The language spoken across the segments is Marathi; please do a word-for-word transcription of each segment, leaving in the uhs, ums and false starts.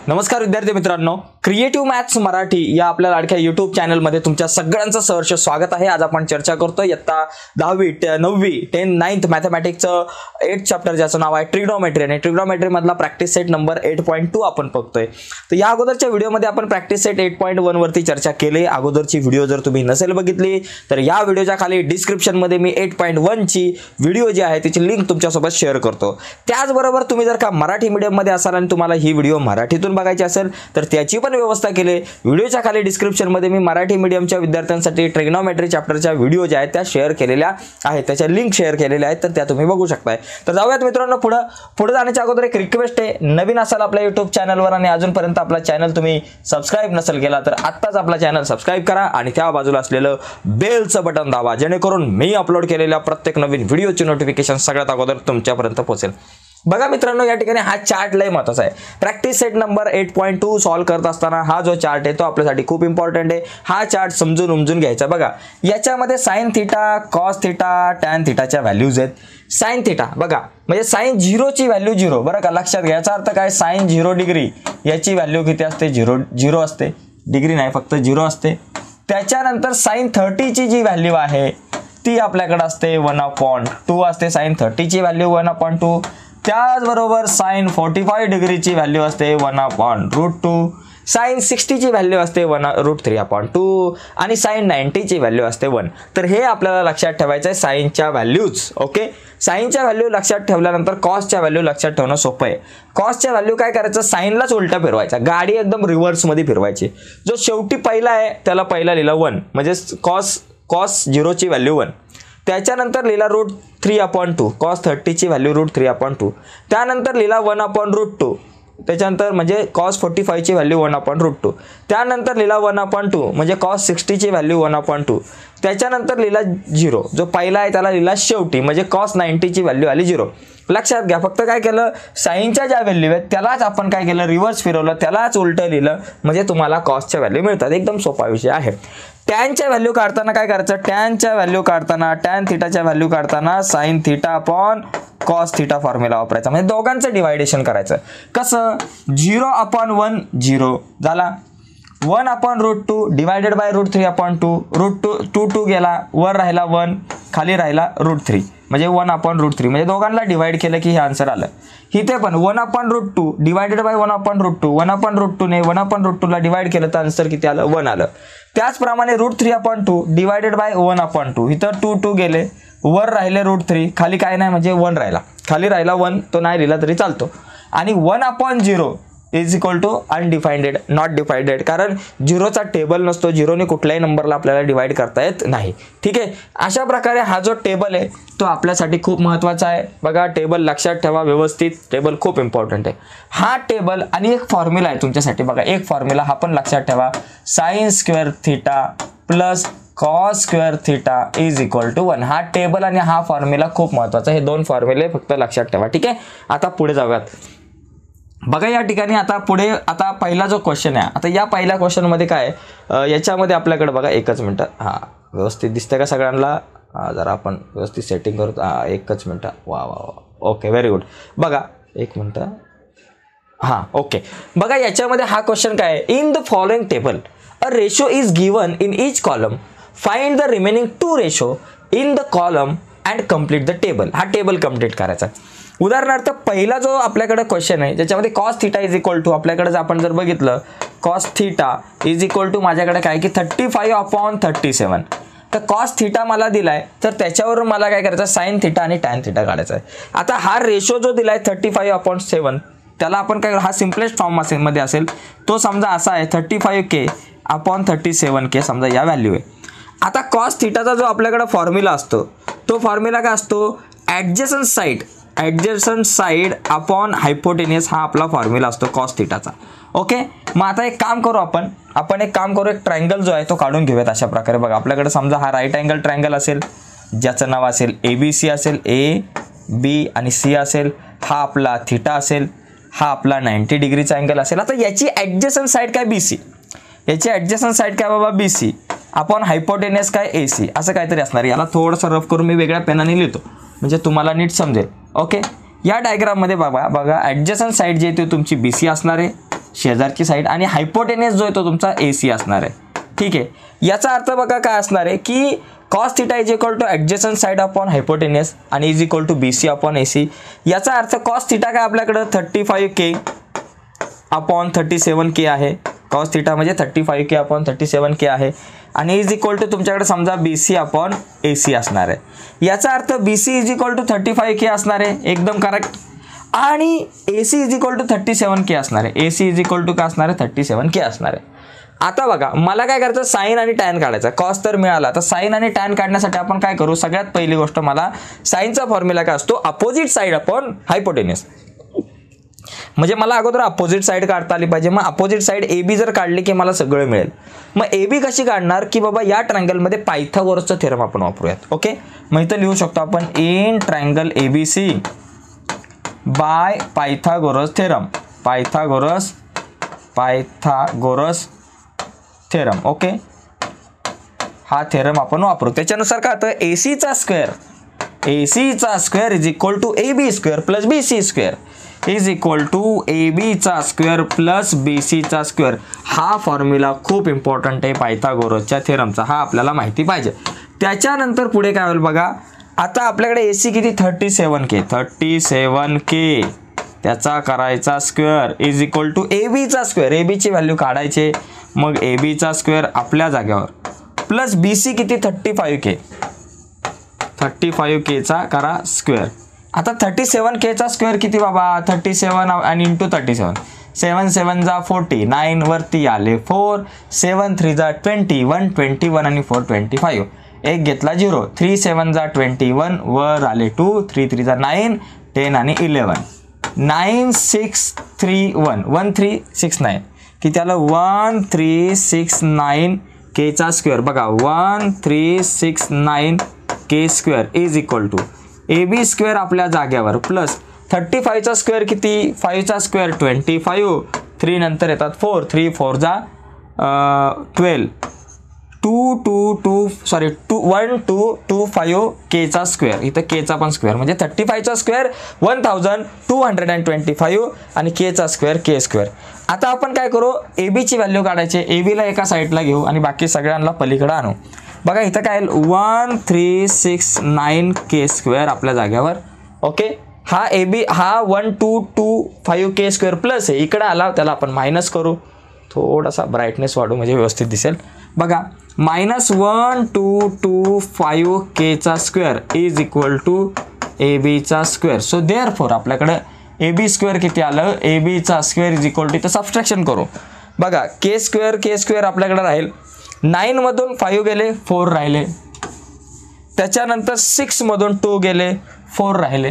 नमस्कार विद्यार्थी मित्रांनो, क्रिएटिव्ह मॅथ्स मराठी या आपल्या लाडक्या यूट्यूब चॅनलमध्ये तुमच्या सगळ्यांचं सहर्ष स्वागत आहे। आज आपण चर्चा करतोय इयत्ता दहावी नववी टेन नाइन्थ मॅथमॅटिक्सचं एट चॅप्टर ज्याचं नाव आहे ट्रिग्नोमेट्री आणि ट्रिग्नोमेट्री मधला practice set number eight point two आपण बघतोय। तर या अगोदरच्या व्हिडिओमध्ये आपण practice set eight point one वरती चर्चा केली। अगोदरची व्हिडिओ जर तुम्ही नसेल बघितली तर या व्हिडिओच्या खाली डिस्क्रिप्शन मध्ये मी एट पॉईंट वन ची व्हिडिओ जी आहे त्याची लिंक तुमच्यासोबत शेअर करतो। त्याचबरोबर तुम्ही जर का मराठी मीडियम मध्ये असाल आणि तुम्हाला ही व्हिडिओ मराठीतून बघायची असेल तर त्याची पण व्यवस्था केली। व्हिडिओच्या खाली डिस्क्रिप्शन मध्ये मी मराठी मीडियमच्या विद्यार्थ्यांसाठी ट्रिग्नोमेट्री चॅप्टरच्या व्हिडिओ ज्या आहेत त्या शेअर केलेल्या आहेत, त्याच्या लिंक शेअर केलेल्या आहेत, तर त्या तुम्ही बघू शकताय। तर जाऊयात मित्रांनो पुढे पुढे जाण्याच्या अगोदर एक रिक्वेस्ट आहे, नवीन असाल आपल्या YouTube चॅनलवर आणि अजूनपर्यंत आपला चॅनल तुम्ही सबस्क्राइब नसेल केला तर आत्ताच आपला चॅनल सबस्क्राइब करा आणि त्या बाजूला असलेलं बेलचं बटन दाबा, जेणेकरून मी अपलोड केलेल्या प्रत्येक नवीन व्हिडिओची नोटिफिकेशन सगळ्यात अगोदर तुमच्यापर्यंत पोहोचेल। बघा मित्रांनो, या ठिकाणी हा चार्ट लय महत्त्वाचा आहे। Practice set number eight point two solve करत असताना हा जो चार्ट आहे तो आपल्यासाठी खूप इम्पॉर्टंट आहे। हा चार्ट समजून उमजून घ्यायचा। बघा याच्यामध्ये sine theta, cos theta, tan थीटाच्या व्हॅल्यूज आहेत। साइन थीटा बघा म्हणजे साइन झिरो ची व्हॅल्यू झिरो, बरं का, लक्षात घ्या। याचा अर्थ काय, साइन झिरो डिग्री याची व्हॅल्यू किती असते, झिरो झिरो असते, डिग्री नाही फक्त झिरो असते। त्याच्यानंतर साइन थर्टी ची जी व्हॅल्यू आहे ती आपल्याकडे असते वन अपॉन टू असते। साइन थर्टी ची व्हॅल्यू वन अपॉन टू। त्याचबरोबर साइन फोर्टी फाइव डिग्रीची व्हॅल्यू असते one upon root two. Sine sixty ची व्हॅल्यू असते one root three upon two आणि साइन नाइन्टी ची व्हॅल्यू असते वन। तर हे आपल्याला लक्षात ठेवायचं आहे साइनच्या व्हॅल्यूज। ओके, साइनच्या व्हॅल्यू लक्षात ठेवल्यानंतर कॉसच्या व्हॅल्यू लक्षात ठेवणं सोपं आहे। कॉसच्या व्हॅल्यू काय करायचं, साइनलाच उलटा फिरवायचा, गाडी एकदम रिव्हर्स मध्ये फिरवायची। जो शेवटी पहिला आहे त्याला पहिला लिहिला वन, म्हणजे कॉस कॉस झिरोची व्हॅल्यू वन। त्याच्यानंतर लिहिला root three upon two, cos थर्टीची value root three upon two. त्यानंतर लिहिला वन अपॉन रूट टू, त्याच्यानंतर म्हणजे कॉस फोर्टी फाईव्हची value one upon root two. त्यानंतर लिहिला वन अपॉन टू म्हणजे कॉस सिक्स्टीची व्हॅल्यू वन अपॉन टू। त्याच्यानंतर लिहिला झिरो, जो पहिला आहे त्याला लिहिला शेवटी, म्हणजे कॉस नाइन्टीची व्हॅल्यू आली झिरो। लक्षात घ्या, फक्त काय केलं, साइनच्या ज्या व्हॅल्यू आहेत त्यालाच आपण काय केलं, रिव्हर्स फिरवलं, त्यालाच उलटं लिहिलं, म्हणजे तुम्हाला कॉसच्या व्हॅल्यू मिळतात। एकदम सोपा विषय आहे। टॅनच्या व्हॅल्यू काढताना काय करायचं, टॅनच्या व्हॅल्यू काढताना टॅन थीटाच्या व्हॅल्यू काढताना sine theta upon cos theta formula वापरायचा, म्हणजे दोघांचं डिवायडेशन करायचं। कसं, झिरो अपॉन वन झिरो झाला, one upon root two divided by root three upon two, root two two two गेला, वर राहिला वन, खाली राहिला रूट थ्री, म्हणजे वन अपॉन रूट थ्री, म्हणजे दोघांना डिवाइड केलं की हे आन्सर आलं। इथे पण one upon root two divided by one upon root two, one upon root two ने वन अपॉन रूट टू ला डिवाइड केलं तर आन्सर किती आलं, वन आलं। त्याचप्रमाणे root three upon two divided by one upon two, इथं टू टू गेले, वर राहिले रूट थ्री, खाली काय नाही म्हणजे वन राहिला, खाली राहिला वन, तो नाही लिहिला तरी चालतो। आणि one upon zero is equal to undefined, not defined, कारण झिरोचा टेबल नसतो, झिरोने कुठल्याही नंबरला आपल्याला डिवाइड करता येत नाही। ठीक आहे, अशा प्रकारे हा जो टेबल आहे तो आपल्यासाठी खूप महत्त्वाचा आहे। बघा टेबल लक्षात ठेवा व्यवस्थित, टेबल खूप इम्पॉर्टंट आहे। हा टेबल आणि एक फॉर्म्युला आहे तुमच्यासाठी, बघा एक फॉर्म्युला हा पण लक्षात ठेवा, sine square theta plus cos square theta is equal to one. हा टेबल आणि हा फॉर्म्युला खूप महत्त्वाचा, हे दोन फॉर्म्युले फक्त लक्षात ठेवा। ठीक आहे, आता पुढे जाऊयात। बघा या ठिकाणी आता पुढे आता पहिला जो क्वेश्चन आहे, आता या पहिल्या क्वेश्चन मध्ये काय याच्यामध्ये आपल्याकडे बघा, एकच मिनिट, हा व्यवस्थित दिसतंय का सगळ्यांना, जरा आपण व्यवस्थित सेटिंग करू, हा एकच मिनिट, वा वा वा, ओके व्हेरी गुड। बघा एक मिनिट, हां ओके, बघा याच्यामध्ये हा क्वेश्चन काय आहे, in the following table a ratio is given in each column, find the remaining two ratio in the column and complete the table. हा टेबल कम्प्लीट करायचा। उदाहरणार्थ पहिला जो आपल्याकडे क्वेश्चन आहे ज्याच्यामध्ये cos theta is equal to, आपल्याकडे आपण जर बघितलं cos theta is equal to माझ्याकडे काय की thirty five upon thirty seven, तर कॉस थीटा मला दिलाय, तर त्याच्यावरून मला काय करायचं, साइन थीटा आणि टॅन थीटा काढायचा आहे। आता हा रेशो जो दिलाय थर्टी फाईव्ह अपॉन सेवन, त्याला आपण काय, हा सिम्पलेस्ट फॉर्म असेल मध्ये असेल, तो समजा असा आहे thirty five k upon thirty seven k, समजा या व्हॅल्यू आहे। आता कॉस थीटाचा जो आपल्याकडे फॉर्म्युला असतो तो फॉर्म्युला काय असतो, adjacent side adjacent side upon hypotenuse, हा आपला फॉर्म्युला असतो कॉस थीटाचा। ओके, मग आता एक काम करू, आपण आपण एक काम करू, एक ट्रायंगल जो आहे तो काढून घेऊयात अशा प्रकारे। बघा आपल्याकडे समजा हा राईट अँगल ट्रायंगल असेल, ज्याचं नाव असेल ए बी सी असेल, ए बी आणि सी असेल, हा आपला थीटा असेल, हा आपला नाइन्टी डिग्रीचा अँगल असेल। आता याची ॲडजसंट साइड काय बी सी, याची ॲडजसंट साइड काय बाबा बी सी, अपॉन हायपोटेनियस काय ए सी, असं काहीतरी असणार। याला थोडंसं रफ करून मी वेगळ्या पेनाने लिहितो म्हणजे तुम्हाला नीट समजेल। ओके, या डायग्राम मध्ये बघा बघा ॲडजसंट साइड जी आहे ती तुमची बी सी असणार आहे, शेजारची साईड, आणि हायपोटेनियस जो आहे तो तुमचा ए सी असणार आहे. ठीक आहे, याचा अर्थ बघा काय असणार आहे की cos theta is equal to adjacent side upon hypotenuse आणि is equal to B C upon A C. याचा अर्थ कॉस थिटा काय आपल्याकडं thirty five k upon thirty seven k आहे. कॉस थिटा म्हणजे thirty five k upon thirty seven k आहे आणि इज इक्वल टू तुमच्याकडे समजा B C upon A C असणार आहे. याचा अर्थ B C is equal to thirty five के असणार आहे, एकदम करेक्ट. आणि A C is equal to thirty seven k असणार आहे. A C is equal to काय असणार आहे, थर्टी सेवन के असणार आहे. आता बघा मला काय करायचं, साईन आणि टॅन काढायचा. कॉस तर मिळाला, तर साईन आणि टॅन काढण्यासाठी आपण काय करू, सगळ्यात पहिली गोष्ट मला साईनचा फॉर्म्युला काय असतो, अपोजिट साईड अपॉन हायपोटेनियस. म्हणजे मला अगोदर अपोजिट साईड काढता आली पाहिजे. मग अपोजिट साईड ए बी जर काढली की मला सगळं मिळेल. मग ए बी कशी काढणार की बाबा या ट्रायंगलमध्ये पायथागोरसचं थेरम आपण वापरूयात. ओके, मग इथं लिहू शकतो आपण in triangle A B C by Pythagoras theorem. Pythagoras Pythagoras theorem. Okay, हा थेरम आपण वापरू. त्याच्यानुसार काय होतं, ए सीचा स्क्वेअर ए सीचा square is equal to A B square plus B C square is equal to A बीचा स्क्वेअर प्लस बी सीचा स्क्वेअर. हा फॉर्म्युला खूप इम्पॉर्टंट आहे पायथागोरसच्या थेरमचा, हा आपल्याला माहिती पाहिजे. त्याच्यानंतर पुढे काय होईल बघा, आता आपल्याकडे ए सी किती thirty seven k thirty seven k त्याचा करायचा square is equal to A बीचा स्क्वेअर. ए बीची व्हॅल्यू काढायचे, मग ए बीचा स्क्वेअर आपल्या जागेवर प्लस बी सी किती thirty five k thirty five केचा करा स्क्वेअर. आता थर्टी सेवन केचा स्क्वेअर किती बाबा, थर्टी सेवन आणि इंटू थर्टी सेवन, सेवन सेवन जा फोर्टी, नाईन वरती आले फोर, सेवन थ्री जा ट्वेंटी, वन ट्वेंटी वन आणि फोर ट्वेंटी फाईव्ह, एक घेतला झिरो, थ्री सेवन जा ट्वेंटी वन, वर आले टू, थ्री थ्री जा नाईन, टेन आणि eleven, nine six three one, one three six nine की त्याला वन थ्री सिक्स नाईन केचा स्क्वेअर. बघा one three six nine k square is equal to A B square आपल्या जाग्यावर प्लस थर्टी फाईव्हचा स्क्वेअर किती, फाईव्हचा स्क्वेअर ट्वेंटी फाईव्ह, थ्री नंतर येतात फोर, थ्री फोर जा twelve, two two two sorry two one two two five केचा स्क्वेअर, इथं केचा पण स्क्वेअर म्हणजे थर्टी फाईव्हचा square one thousand two hundred and twenty five आणि केचा स्क्वेअर के स्क्वेअर. आता आपण काय करू, ए बीची व्हॅल्यू काढायची. ए बीला एका साईडला घेऊ आणि बाकी सगळ्यांना पलीकडे आणू. बघा इथं काय one three six nine k square आपल्या जाग्यावर. ओके, हा ए बी हा one two two five k square plus आहे, इकडे आला त्याला आपण मायनस करू. थोडासा ब्राईटनेस वाढू म्हणजे व्यवस्थित दिसेल. बघा minus one two two five केचा square is equal to A बीचा स्क्वेअर. सो देअर फोर आपल्याकडं ए बी स्क्वेअर किती आलं, ए बीचा स्क्वेअर इज इक्वल टू, इथं सबस्ट्रॅक्शन करू. बघा के स्क्वेअर के स्क्वेअर आपल्याकडे राहील, नाईनमधून फाईव्ह गेले फोर राहिले, त्याच्यानंतर सिक्समधून टू गेले फोर राहिले.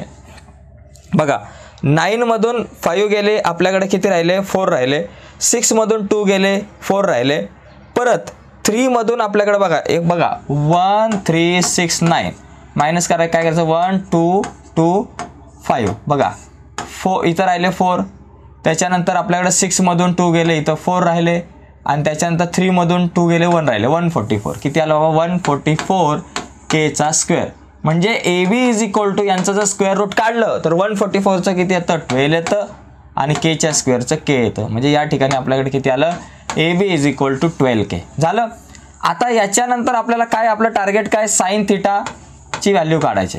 बघा नाईनमधून फाईव्ह गेले आपल्याकडे किती राहिले, फोर राहिले, सिक्समधून टू गेले फोर राहिले, परत थ्रीमधून आपल्याकडे बघा एक बघा one three six nine minus करायचं काय करायचं, वन टू टू फाईव्ह, बघा फोर इथं राहिले फोर, त्याच्यानंतर आपल्याकडे सिक्समधून टू गेले इथं फोर राहिले आणि त्याच्यानंतर थ्रीमधून टू गेले वन राहिले, वन फोर्टी फोर किती आलं बाबा, वन फोर्टी फोर केचा स्क्वेअर. म्हणजे A B is equal to यांचं जर स्क्वेअर रूट काढलं तर वन फोर्टी फोरचं किती येतं, ट्वेल्व येतं आणि केच्या स्क्वेअरचं के येतं. म्हणजे या ठिकाणी आपल्याकडे किती आलं, A B is equal to twelve k झालं. आता याच्यानंतर आपल्याला काय आपलं टार्गेट काय, साइन थिटाची व्हॅल्यू काढायची.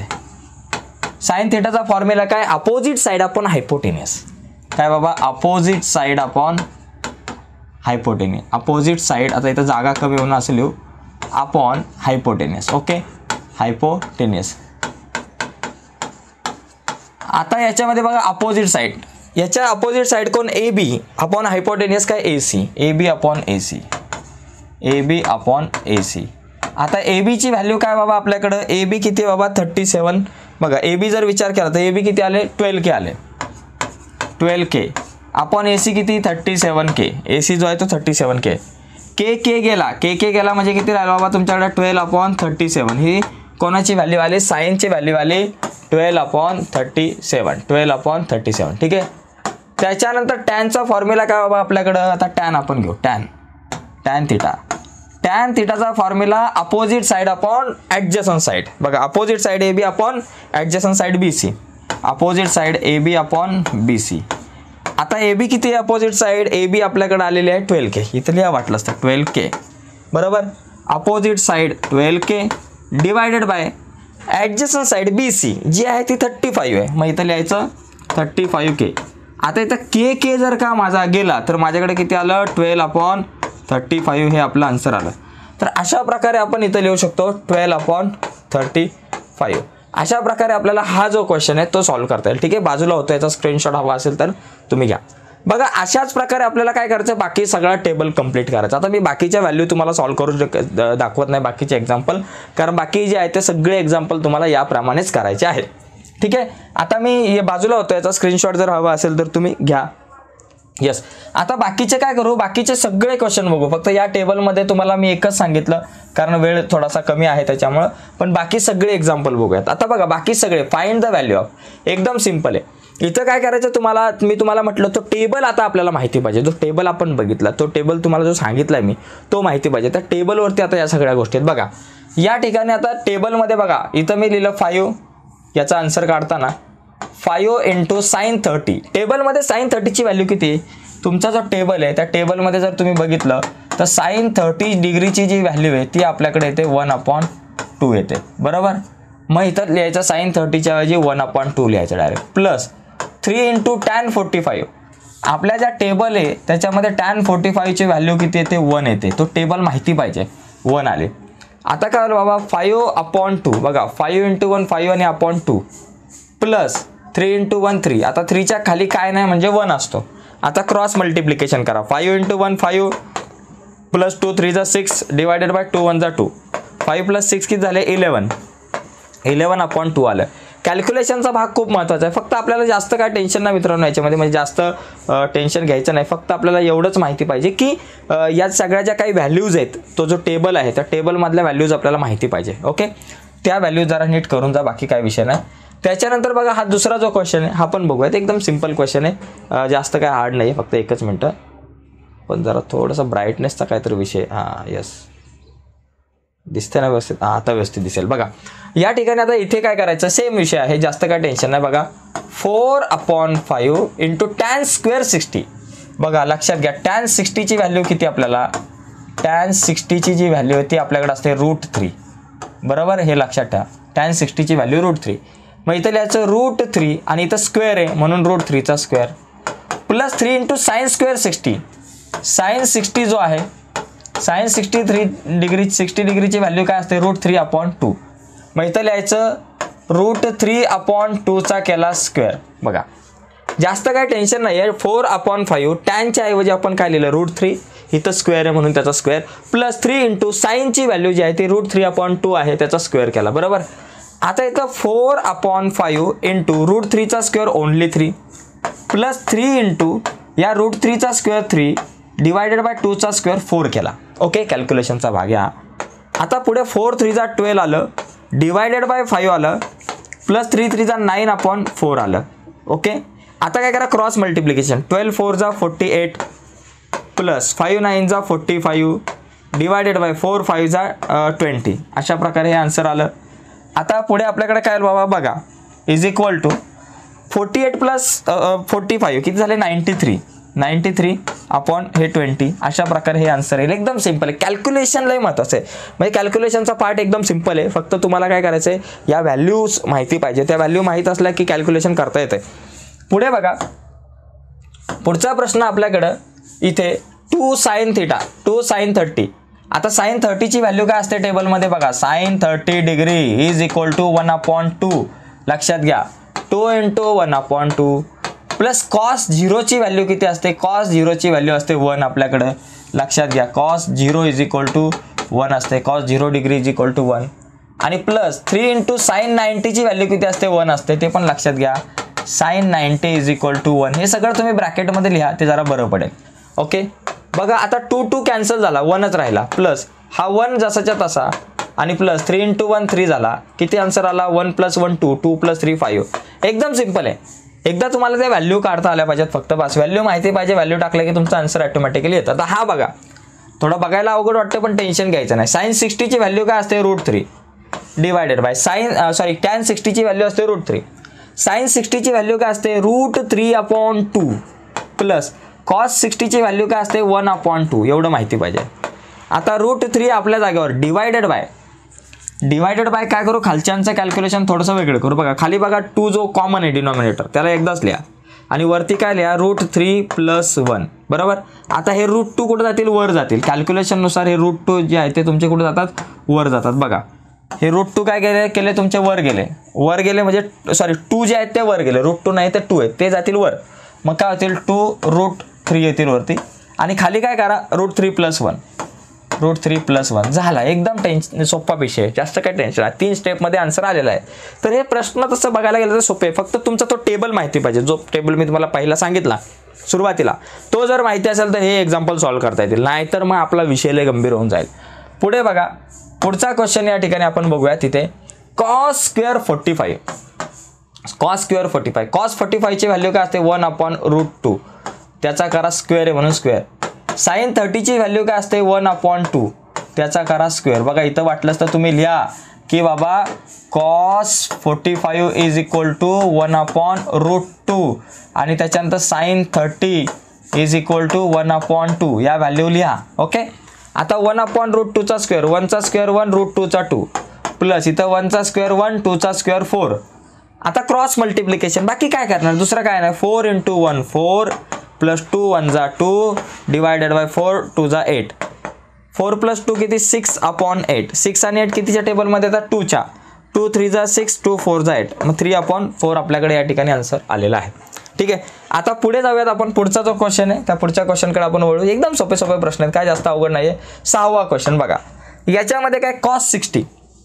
साइन थिटाचा फॉर्म्युला काय, अपोजिट साईड अपॉन हायपोटेनियस. काय बाबा, opposite side upon hypotenuse. Opposite side आता इथं जागा कमी होणं असं लिहू, अपॉन हायपोटेनियस. Okay, hypotenuse. आता याच्यामध्ये बघा अपोजिट साईड, याच्या अपोजिट साईड कोण, ए बी अपॉन हायपोटेनियस काय A C, A B upon A C, A B upon A C. आता ए बीची व्हॅल्यू काय बाबा आपल्याकडं, ए बी किती आहे बाबा थर्टी सेवन. बघा ए बी जर विचार केला तर ए बी किती आले, ट्वेल्व के आले, twelve k upon A C किती thirty seven k. A C जो आहे तो थर्टी सेवन के. के के गेला, के के गेला म्हणजे किती राहिला बाबा तुमच्याकडे, ट्वेल्व अपॉन थर्टी सेवन. ही कोणाची व्हॅल्यू आली, साईनची व्हॅल्यू आली twelve upon thirty seven, twelve upon thirty seven. ठीक आहे. त्याच्यानंतर टॅनचा फॉर्म्युला काय बाबा आपल्याकडं, आता टॅन आपण घेऊ, टॅन टॅन थिटा. टॅन थिटाचा formula opposite side upon adjacent side. बघा opposite side A B upon adjacent side B C, opposite side A B upon B C. आता ए बी किती आहे अपोजिट साईड, ए बी आपल्याकडे आलेली आहे ट्वेल्व के, इथं लिहा वाटलं असतं ट्वेल्व के बरोबर. Opposite side twelve k divided by adjacent side B C जी आहे ती थर्टी फाईव्ह आहे, मग इथं लिहायचं थर्टी फाईव्ह के. आता इथं के के जर का माझा गेला तर माझ्याकडे किती आलं ट्वेल्व अपॉन थर्टी फाईव्ह हे आपलं आन्सर आलं. तर अशा प्रकारे आपण इथं लिहू शकतो ट्वेल्व अपॉन थर्टी फाईव्ह. अशा प्रकारे आपल्याला हा जो क्वेश्चन आहे तो सॉल्व्ह करता येईल. ठीक आहे, बाजूला होतो, याचा स्क्रीनशॉट हवा असेल तर तुम्ही घ्या. बघा अशाच प्रकारे आपल्याला काय करायचं, बाकी सगळा टेबल कंप्लीट करायचा. आता मी बाकीच्या व्हॅल्यू तुम्हाला सॉल्व्ह करू दाखवत नाही बाकीचे एक्झाम्पल, कारण बाकी जे आहे ते सगळे एक्झाम्पल तुम्हाला याप्रमाणेच करायचे आहेत. ठीक आहे, आता मी हे बाजूला होतो, याचा स्क्रीनशॉट जर हवा असेल तर तुम्ही घ्या. यस, आता बाकीचे काय करू, बाकीचे सगळे क्वेश्चन बघू. फक्त या टेबलमध्ये तुम्हाला मी एकच सांगितलं कारण वेळ थोडासा कमी आहे त्याच्यामुळं, पण बाकी सगळे एक्झाम्पल बघूयात. आता बघा बाकी सगळे फाइंड द व्हॅल्यू ऑफ, एकदम सिम्पल आहे. इथं काय करायचं तुम्हाला, मी तुम्हाला म्हटलं तो टेबल आता आपल्याला माहिती पाहिजे. जो टेबल आपण बघितला तो टेबल तुम्हाला जो सांगितलाय मी तो माहिती पाहिजे. त्या टेबलवरती आता या सगळ्या गोष्टी आहेत. बघा या ठिकाणी आता टेबलमध्ये बघा इथं मी लिहिलं फाईव्ह, याचा आन्सर काढताना फाईव्ह इंटू साईन थर्टी. टेबलमध्ये साईन थर्टीची व्हॅल्यू किती आहे, तुमचा जो टेबल आहे त्या टेबलमध्ये जर तुम्ही बघितलं तर साईन थर्टी डिग्रीची जी व्हॅल्यू आहे ती आपल्याकडे येते वन अपॉन टू येते बरोबर. मग इथं लिहायचं साईन थर्टीच्या ऐवजी वन अपॉन टू लिहायचं direct, plus three into tan forty five. आपल्या ज्या टेबल आहे त्याच्यामध्ये टॅन फोर्टी फाईव्हची व्हॅल्यू किती येते, वन येते. तो टेबल माहिती पाहिजे, वन आले. आता काय बाबा फाईव्ह अपॉन टू, बघा फाईव्ह इंटू वन फाईव्ह आणि upon two, plus three into one three. आता थ्रीच्या खाली काय नाही म्हणजे वन असतो. आता क्रॉस मल्टिप्लिकेशन करा, five into one five plus two three जा six divided by two one जा टू, फाईव्ह प्लस सिक्स किती झाले इलेवन, इलेवन अपॉन टू आलं. कॅल्क्युलेशनचा भाग खूप महत्त्वाचा आहे. फक्त आपल्याला जास्त काय टेन्शन नाही मित्रांनो याच्यामध्ये, म्हणजे जास्त टेन्शन घ्यायचं नाही. फक्त आपल्याला एवढंच माहिती पाहिजे की या सगळ्या ज्या काही व्हॅल्यूज आहेत, तो जो टेबल आहे त्या टेबलमधल्या व्हॅल्यूज आपल्याला माहिती पाहिजे. ओके, त्या व्हॅल्यूज जरा नीट करून जा, बाकी काय विषय नाही. त्याच्यानंतर बघा हा दुसरा जो क्वेश्चन आहे हा पण बघूयात. एकदम सिम्पल क्वेश्चन आहे, जास्त काय हार्ड नाही आहे, फक्त एकच मिनटं. पण जरा थोडंसं ब्राईटनेसचा काहीतरी विषय, हां यस दिसते ना व्यवस्थित, हां आता व्यवस्थित दिसेल. बघा या ठिकाणी आता इथे काय करायचं, सेम विषय आहे, जास्त काय टेन्शन नाही. बघा four upon five into tan square sixty. बघा लक्षात घ्या टॅन सिक्स्टीची व्हॅल्यू किती आपल्याला, टॅन सिक्स्टीची जी व्हॅल्यू आहे ती आपल्याकडे असते रूट थ्री बरोबर. हे लक्षात ठेवा, टॅन सिक्स्टीची व्हॅल्यू रूट थ्री. मग इथं लिहायचं रूट थ्री आणि इथं स्क्वेअर आहे म्हणून रूट थ्रीचा square, plus three into sine square sixty. Sine sixty जो आहे, sine sixty three degree sixty डिग्रीची व्हॅल्यू काय असते रूट थ्री अपॉन टू. मग इथं लिहायचं रूट थ्री अपॉन टूचा केला स्क्वेअर. बघा जास्त काय टेन्शन नाही आहे. फोर अपॉन फाईव्ह टॅनच्या ऐवजी आपण काय लिहिलं रूट थ्री, इथं स्क्वेअर आहे म्हणून त्याचा स्क्वेअर, प्लस थ्री इंटू साईनची व्हॅल्यू जी आहे ती रूट थ्री अपॉन टू आहे त्याचा स्क्वेअर केला बरोबर. आता इथं four upon five into root थ्रीचा square only three, plus three into या रूट थ्रीचा स्क्वेअर थ्री डिवायडेड बाय टूचा स्क्वेअर फोर केला. ओके, कॅल्क्युलेशनचा भाग या. आता पुढे फोर थ्रीचा ट्वेल्व आलं, डिवायडेड बाय फाईव्ह आलं, प्लस थ्री थ्रीचा नाईन अपॉन फोर आलं. ओके, आता काय करा क्रॉस मल्टिप्लिकेशन, ट्वेल्व फोर जा forty eight plus five nine जा forty five divided by four five जा ट्वेंटी. अशा प्रकारे हे आन्सर आलं. आता पुढे आपल्याकडे काय बाबा बघा is equal to forty eight plus forty five किती झाले ninety three, ninety three upon हे ट्वेंटी. अशा प्रकारे हे आन्सर येईल. एकदम सिम्पल आहे, कॅल्क्युलेशन लय महत्त्वाचं आहे. म्हणजे कॅल्क्युलेशनचा पार्ट एकदम सिम्पल आहे, फक्त तुम्हाला काय करायचं आहे या व्हॅल्यूज माहिती पाहिजे. त्या व्हॅल्यू माहीत असल्या की कॅल्क्युलेशन करता येते. पुढे बघा पुढचा प्रश्न आपल्याकडं इथे two sine theta two sine thirty. आता साईन थर्टीची व्हॅल्यू काय असते टेबलमध्ये बघा, sine thirty degree is equal to one upon two. लक्षात घ्या two into one upon two plus cos झिरोची व्हॅल्यू किती असते, कॉस झिरोची व्हॅल्यू असते वन आपल्याकडं. लक्षात घ्या cos zero is equal to one असते, cos zero degree is equal to one. आणि प्लस थ्री इंटू साईन नाईन्टीची व्हॅल्यू किती असते वन असते, ते पण लक्षात घ्या sine ninety is equal to one. हे सगळं तुम्ही ब्रॅकेटमध्ये लिहा, ते जरा बरं पडेल. ओके बघा आता टू टू कॅन्सल झाला, वनच राहिला, प्लस हा वन जसाच्या तसा आणि plus three into one three झाला. किती आन्सर आला one plus one two, two plus three five. एकदम सिम्पल आहे. एकदा तुम्हाला त्या व्हॅल्यू काढता आल्या पाहिजेत, फक्त बस व्हॅल्यू माहिती पाहिजे. व्हॅल्यू टाकलं की तुमचा आन्सर ऑटोमॅटिकली येतं. आता हा बघा थोडं बघायला अवघड वाटतं पण टेन्शन घ्यायचं नाही. साईन सिक्स्टीची व्हॅल्यू काय असते root three divided by sine sorry tan सिक्स्टीची व्हॅल्यू असते रूट थ्री. साईन सिक्स्टीची व्हॅल्यू काय असते root three upon two plus cos सिक्स्टीची व्हॅल्यू काय असते वन अपॉन टू एवढं माहिती पाहिजे. आता रूट थ्री आपल्या जागेवर डिवायडेड बाय डिवायडेड बाय काय करू खालच्यांचं कॅल्क्युलेशन थोडंसं वेगळं करू. बघा खाली बघा टू जो कॉमन आहे डिनॉमिनेटर त्याला एकदाच लिहा आणि वरती काय लिहा रूट थ्री प्लस वन बरोबर. आता हे रूट टू कुठे जातील वर जातील कॅल्क्युलेशननुसार हे रूट टू जे आहे ते तुमचे कुठे जातात वर जातात. बघा हे रूट टू काय केले केले तुमचे वर गेले वर गेले म्हणजे सॉरी टू जे आहेत ते वर गेले रूट टू नाही ते टू आहेत ते जातील वर मग काय होतील टू रूट थ्री येतील वरती आणि खाली काय करा root three plus one root three plus one झाला. एकदम टेन्शन सोपा विषय जास्त काय टेन्शन आहे तीन स्टेपमध्ये आन्सर आलेला आहे. तर हे प्रश्न तसं बघायला गेलं तर सोपे फक्त तुमचा तो टेबल माहिती पाहिजे जो टेबल मी तुम्हाला पहिला सांगितला सुरुवातीला तो जर माहिती असेल तर हे एक्झाम्पल सॉल्व्ह करता येतील नाहीतर मग आपला विषय लय गंभीर होऊन जाईल. पुढे बघा पुढचा क्वेश्चन या ठिकाणी आपण बघूया. तिथे cos square forty five cos square forty five cos forty फाईव्हची व्हॅल्यू काय असते वन अपॉन रूट टू त्याचा करा स्क्वेअर आहे म्हणून स्क्वेअर. साईन थर्टीची व्हॅल्यू काय असते वन अपॉन टू त्याचा करा स्क्वेअर. बघा इथं वाटलंच तर तुम्ही लिहा की बाबा cos forty five is equal to one upon root two आणि त्याच्यानंतर sine thirty is equal to one upon two या व्हॅल्यू लिहा. ओके आता वन अपॉन रूट टूचा स्क्वेअर वनचा स्क्वेअर वन रूट टूचा टू प्लस इथं वनचा स्क्वेअर वन टूचा स्क्वेअर फोर. आता क्रॉस मल्टिप्लिकेशन बाकी काय करणार दुसरं काय नाही four into one four plus two one जा two divided by four to जा एट फोर प्लस टू किती सिक्स अपॉन एट सिक्स आणि एट कितीच्या टेबलमध्ये येतात टूच्या टू थ्री जा सिक्स टू फोर जा एट मग थ्री अपॉन फोर आपल्याकडे या ठिकाणी आन्सर आलेला आहे. ठीक आहे आता पुढे जाऊयात आपण पुढचा जो क्वेश्चन आहे त्या पुढच्या क्वेश्चनकडे आपण वळू. एकदम सोपे सोपे प्रश्न आहेत काय जास्त अवघड नाही आहे. सहावा क्वेश्चन बघा याच्यामध्ये काय कॉस सिक्स्टी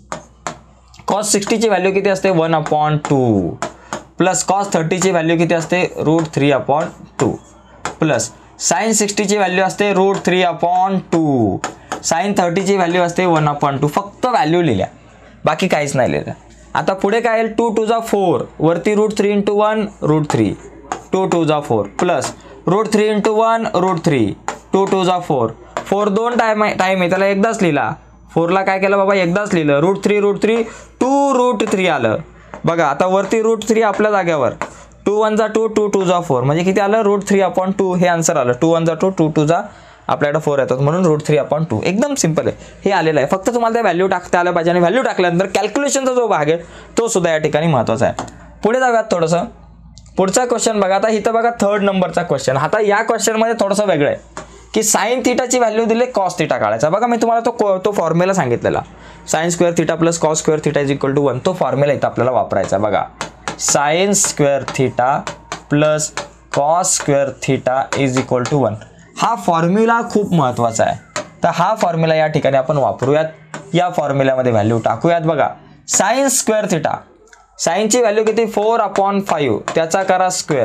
कॉस सिक्स्टीची व्हॅल्यू किती असते one upon two plus cos थर्टीची व्हॅल्यू किती असते root three upon two plus sine सिक्स्टीची व्हॅल्यू असते root three upon two sine थर्टीची व्हॅल्यू असते वन अपॉन टू फक्त व्हॅल्यू लिहिल्या बाकी काहीच नाही लिहिलं. आता पुढे काय येईल टू टू जा फोर वरती root three into one root three two two जा four plus root three into one root three two two जा फोर फोर दोन टाईम टाईम आहे त्याला एकदाच लिहिला फोरला काय केलं बाबा एकदाच लिहिलं root three root three two root three आलं. बघा आता वरती रूट थ्री आपल्या जागेवर टू वन जा टू टू टू जा फोर म्हणजे किती आलं रूट थ्री अपॉन टू हे आन्सर आलं टू वन जा टू टू टू जा आपल्याकडे फोर येतात म्हणून रूट थ्री अपॉन टू एकदम सिंपल आहे हे आलेलं आहे. फक्त तुम्हाला त्या व्हॅल्यू टाकता आलं पाहिजे आणि व्हॅल्यू टाकल्यानंतर कॅल्क्युलेशनचा जो भाग आहे तो सुद्धा या ठिकाणी महत्त्वाचा आहे. पुढे जाऊयात थोडंसं पुढचा क्वेश्चन बघा. आता इथं बघा थर्ड नंबरचा क्वेश्चन. आता या क्वेश्चनमध्ये थोडंसं वेगळं आहे की साईन थिटाची व्हॅल्यू दिली कॉस थिटा काढायचा. बघा मी तुम्हाला तो तो फॉर्म्युला सांगितलेला sine square theta plus cos square theta is equal to one तो फॉर्म्युला इथं आपल्याला वापरायचा. बघा sine square theta plus cos square theta is equal to one हा फॉर्म्युला खूप महत्त्वाचा आहे. तर हा फॉर्म्युला या ठिकाणी आपण वापरूयात. या फॉर्म्युल्यामध्ये व्हॅल्यू टाकूयात. बघा साईन स्क्वेअर थिटा साईनची व्हॅल्यू किती फोर अपॉन फाईव्ह त्याचा करा square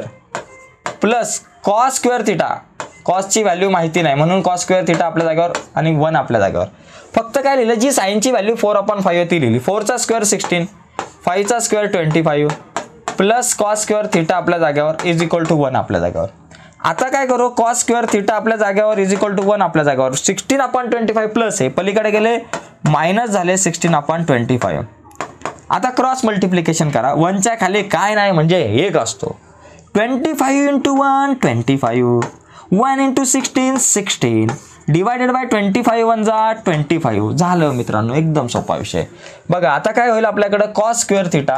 plus cos square theta कॉसची व्हॅल्यू माहिती नाही म्हणून कॉस स्क्वेअर थिटा आपल्या जागेवर आणि वन आपल्या जागेवर फक्त काय लिहिलं जी साईनची व्हॅल्यू फोर अपॉन फाईव्ह ती लिहिली फोरचा स्क्वेअर सिक्स्टीन फाईव्हचा square twenty five plus cos square theta आपल्या जागेवर इज इक्वल टू वन आपल्या जागेवर. आता काय करू कॉस स्क्वेअर थिटा आपल्या जागेवर इज इक्वल टू वन आपल्या जागेवर sixteen upon twenty five plus आहे पलीकडे गेले मायनस झाले सिक्स्टीन अपॉन ट्वेंटी फाईव्ह. आता क्रॉस मल्टिप्लिकेशन करा वनच्या खाली काय नाही म्हणजे एक असतो twenty five into one twenty five one into sixteen sixteen divided by twenty five one जा ट्वेंटी फाईव्ह झालं मित्रांनो एकदम सोपा विषय. बघा आता काय होईल आपल्याकडे cos square theta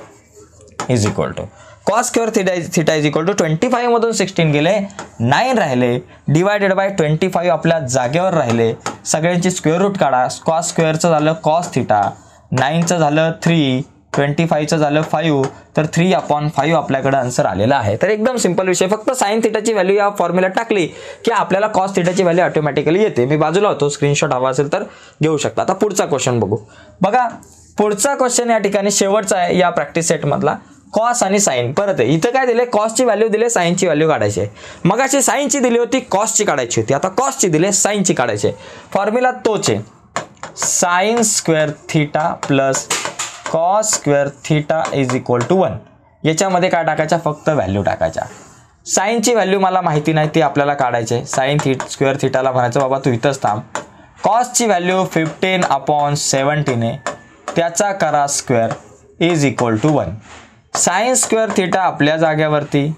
is equal to cos square theta theta is equal to twenty five मधून सिक्स्टीन गेले नाईन राहिले डिवायडेड बाय ट्वेंटी फाईव्ह आपल्या जागेवर राहिले सगळ्यांची स्क्वेअर रूट काढा कॉस स्क्वेअरचं झालं कॉस थिटा नाईनचं झालं थ्री ट्वेंटी फाईव्हचं झालं फाईव्ह तर थ्री अपॉन फाईव्ह आपल्याकडे आन्सर आलेला आहे. तर एकदम सिंपल विषय फक्त साईन थिटाची व्हॅल्यू या फॉर्म्युला टाकली की आपल्याला कॉस थिटाची व्हॅल्यू ऑटोमॅटिकली येते. मी बाजूला होतो स्क्रीनशॉट हवा असेल तर घेऊ शकता. आता पुढचा क्वेश्चन बघू. बघा पुढचा क्वेश्चन या ठिकाणी शेवटचा आहे या प्रॅक्टिस सेटमधला कॉस आणि साईन परत आहे. इथं काय दिले कॉसची व्हॅल्यू दिले साईनची व्हॅल्यू काढायची आहे. मग अशी साईनची दिली होती कॉसची काढायची होती आता कॉसची दिले साईनची काढायची आहे. फॉर्म्युला तोच आहे sine square theta plus cos square theta is equal to one याच्यामध्ये काय टाकायच्या फक्त व्हॅल्यू टाकायच्या. साईनची व्हॅल्यू मला माहिती नाही ती आपल्याला काढायची साईन थी स्क्वेअर थिटाला म्हणायचं बाबा तू इथंच थांब. कॉसची व्हॅल्यू फिफ्टीन अपॉन सेवन्टीन आहे त्याचा करा square is equal to one. Sine square theta आपल्या जागेवरती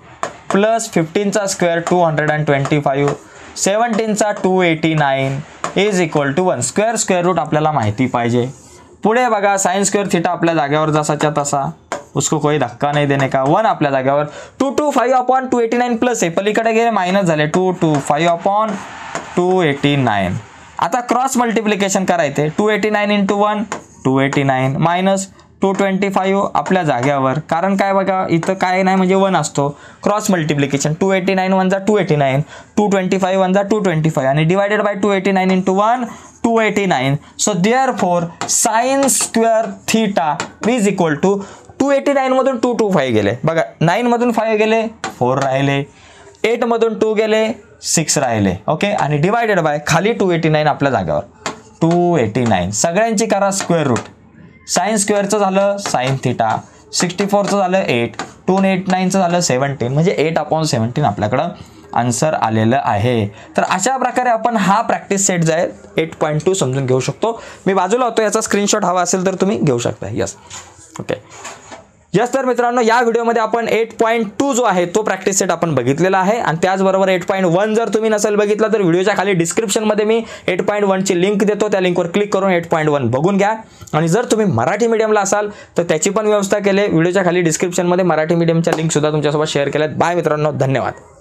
प्लस फिफ्टीनचा square two hundred and twenty five, सेवन्टीनचा two eighty nine is equal to one. Square square root आपल्याला माहिती पाहिजे. पुढे बघा साइन स्क्वेअर थीटा आपल्या जागेवर जसाच्या तसा, उसको कोई धक्का नहीं देने का. वन आपल्या जागेवर two two five upon two eighty nine plus आहे, पलीकडे गेले मायनस झाले two two five upon two eighty nine. आता क्रॉस मल्टिप्लिकेशन करायचे. Two eighty nine into one two eighty nine minus two twenty five आपल्या जाग्यावर, कारण काय बघा इथं काय नाही म्हणजे वन असतो. Cross multiplication two eighty nine one जा two eighty nine, two twenty five one जा टू ट्वेंटी फाईव्ह आणि divided by two eighty nine into one two eighty nine. So therefore sine square theta is equal to two eighty nine मधून टू टू फाईव्ह गेले बघा, नाईन मधून फाईव्ह गेले फोर राहिले, एट मधून टू गेले सिक्स राहिले. ओके आणि डिवायडेड बाय खाली टू एटी नाईन आपल्या जागेवर टू एटी नाईन. सगळ्यांची करा स्क्वेअर रूट. साइन स्क्वेअरचं झालं साइन थिटा, सिक्स्टी फोरचं झालं एट, टू एट नाईनचं झालं सेवन्टीन, म्हणजे एट अपॉन सेवन्टीन आपल्याकडं आन्सर आलेलं आहे. तर अशा प्रकारे आपण हा प्रॅक्टिस सेट जो आहे एट पॉईंट टू समजून घेऊ शकतो. मी बाजूला होतो, याचा स्क्रीनशॉट हवा असेल तर तुम्ही घेऊ शकता. यस ओके यस तर मित्रांनो या व्हिडिओमध्ये आपण एट पॉईंट टू जो आहे तो प्रॅक्टिस सेट आपण बघितलेला आहे. आणि त्याचबरोबर एट पॉईंट वन जर तुम्ही नसेल बघितला तर व्हिडिओच्या खाली डिस्क्रिप्शनमध्ये मी एट पॉईंट वनची लिंक देतो, त्या लिंकवर क्लिक करून एट पॉईंट वन बघून घ्या. आणि जर तुम्ही मराठी मीडियमला असाल तर त्याची पण व्यवस्था केली, व्हिडिओच्या खाली डिस्क्रिप्शनमध्ये मराठी मीडियमच्या लिंक सुद्धा तुमच्यासोबत शेअर केल्यात. बाय मित्रांनो, धन्यवाद.